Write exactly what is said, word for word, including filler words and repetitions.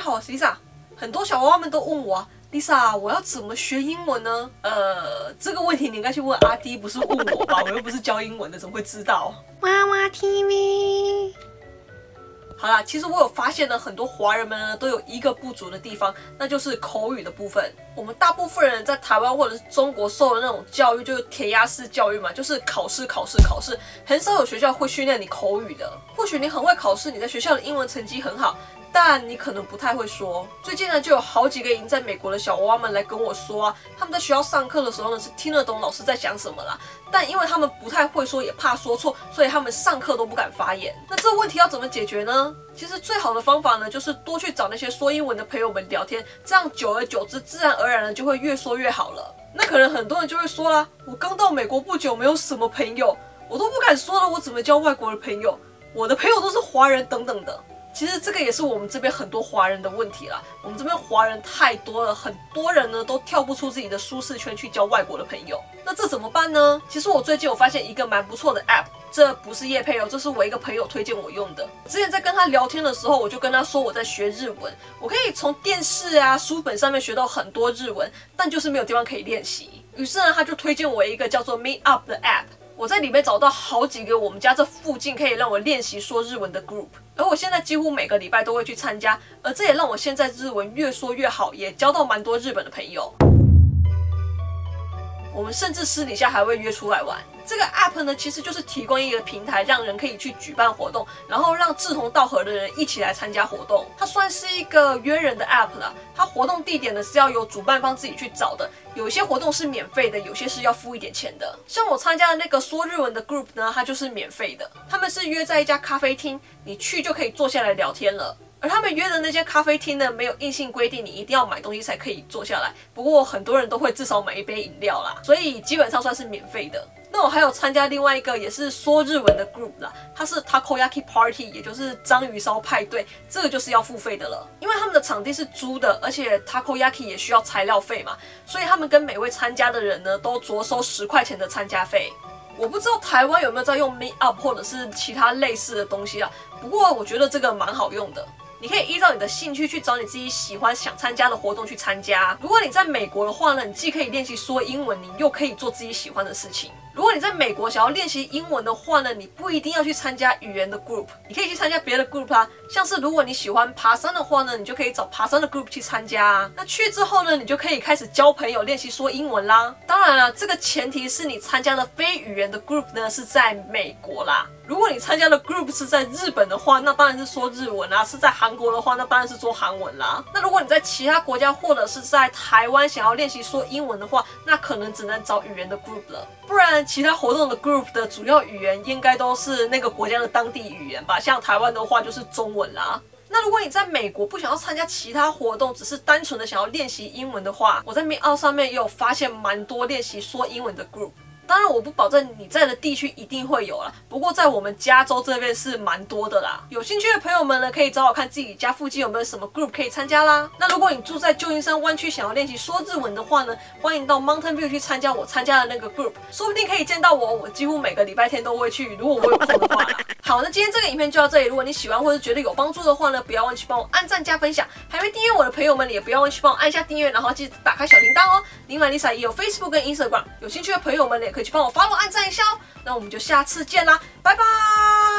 好，我是 Lisa。很多小娃娃们都问我啊 ，Lisa， 我要怎么学英文呢？呃，这个问题你应该去问阿滴，不是问我吧？我又不是教英文的，怎么会知道？ 娃娃 T V。 好啦，其实我有发现呢，很多华人们呢都有一个不足的地方，那就是口语的部分。我们大部分人在台湾或者是中国受的那种教育，就是填鸭式教育嘛，就是考试、考试、考试，很少有学校会训练你口语的。或许你很会考试，你在学校的英文成绩很好，但你可能不太会说。最近呢，就有好几个已经在美国的小娃娃们来跟我说啊，他们在学校上课的时候呢是听得懂老师在讲什么啦，但因为他们不太会说，也怕说错，所以他们上课都不敢发言。那这个问题要怎么解决呢？其实最好的方法呢，就是多去找那些说英文的朋友们聊天，这样久而久之，自然而然的就会越说越好了。那可能很多人就会说啦，我刚到美国不久，没有什么朋友，我都不敢说了，我怎么交外国的朋友？我的朋友都是华人等等的。其实这个也是我们这边很多华人的问题啦。我们这边华人太多了，很多人呢都跳不出自己的舒适圈去交外国的朋友。那这怎么办呢？其实我最近有发现一个蛮不错的 app， 这不是业配哦，这是我一个朋友推荐我用的。之前在跟他聊天的时候，我就跟他说我在学日文，我可以从电视啊、书本上面学到很多日文，但就是没有地方可以练习。于是呢，他就推荐我一个叫做 Meet Up 的 app。我在里面找到好几个我们家这附近可以让我练习说日文的 group， 而我现在几乎每个礼拜都会去参加，而这也让我现在日文越说越好，也交到蛮多日本的朋友。我们甚至私底下还会约出来玩。这个 app 呢，其实就是提供一个平台，让人可以去举办活动，然后让志同道合的人一起来参加活动。它算是一个约人的 app 啦。它活动地点呢是要由主办方自己去找的，有一些活动是免费的，有些是要付一点钱的。像我参加的那个说日文的 group 呢，它就是免费的。他们是约在一家咖啡厅，你去就可以坐下来聊天了。而他们约的那间咖啡厅呢，没有硬性规定你一定要买东西才可以坐下来，不过很多人都会至少买一杯饮料啦，所以基本上算是免费的。那我还有参加另外一个也是说日文的 group 啦，它是 Takoyaki Party， 也就是章鱼烧派对，这个就是要付费的了。因为他们的场地是租的，而且 Takoyaki 也需要材料费嘛，所以他们跟每位参加的人呢都着收十块钱的参加费。我不知道台湾有没有在用 Meet Up 或者是其他类似的东西啊，不过我觉得这个蛮好用的。你可以依照你的兴趣去找你自己喜欢想参加的活动去参加。如果你在美国的话呢，你既可以练习说英文，你又可以做自己喜欢的事情。如果你在美国想要练习英文的话呢，你不一定要去参加语言的 group， 你可以去参加别的 group 啦。像是如果你喜欢爬山的话呢，你就可以找爬山的 group 去参加啊。那去之后呢，你就可以开始交朋友，练习说英文啦。当然了，这个前提是你参加的非语言的 group 呢是在美国啦。如果你参加的 group 是在日本的话，那当然是说日文啦；是在韩国的话，那当然是说韩文啦。那如果你在其他国家或者是在台湾想要练习说英文的话，那可能只能找语言的 group 了。不然其他活动的 group 的主要语言应该都是那个国家的当地语言吧，像台湾的话就是中文啦。那如果你在美国不想要参加其他活动，只是单纯的想要练习英文的话，我在 Meet Up 上面也有发现蛮多练习说英文的 group。当然我不保证你在的地区一定会有啦，不过在我们加州这边是蛮多的啦。有兴趣的朋友们呢，可以找找看自己家附近有没有什么 group 可以参加啦。那如果你住在旧金山湾区，想要练习说日文的话呢，欢迎到 Mountain View 去参加我参加的那个 group， 说不定可以见到我。我几乎每个礼拜天都会去，如果我有空的话啦。好，那今天这个影片就到这里。如果你喜欢或者觉得有帮助的话呢，不要忘记帮我按赞加分享。还没订阅我的朋友们，也不要忘记帮我按下订阅，然后记得打开小铃铛哦。另外 Lisa 也有 Facebook 跟 Instagram， 有兴趣的朋友们也可以去帮我 follow 按赞一下哦。那我们就下次见啦，拜拜。